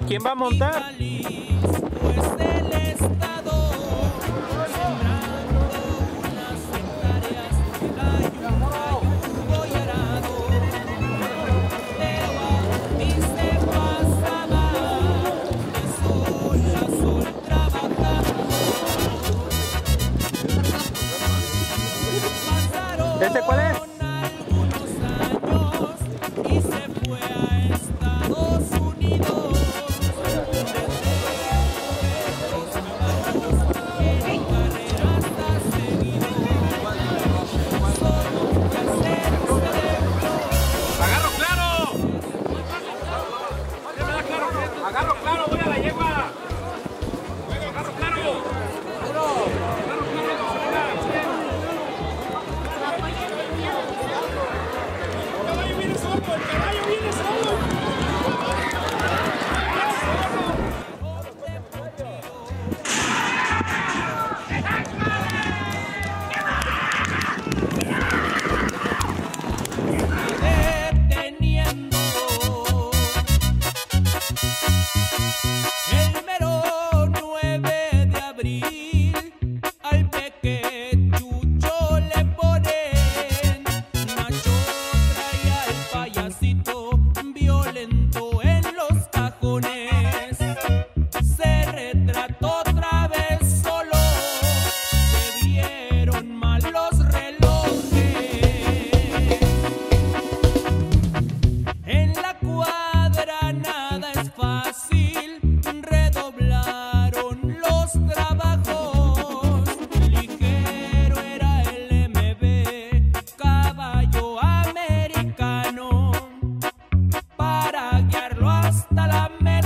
¿Quién va a montar? ¿Ese cuál es? Y se fue a Estados Unidos. ¡Agarro claro! ¡Agarro claro! ¡Voy a la yegua! ¡Agarro claro! ¡El caballo viene solo! Deteniendo el mero 9 de abril al peque Chucho le ponen Nacho traía el payasito violento en los cajones. Se retrató otra vez solo, se vieron mal los relojes. En la cuadra nada es fácil, redoblaron los trabajos. Ligero era el MB, caballo americano, para guiarlo hasta la meta.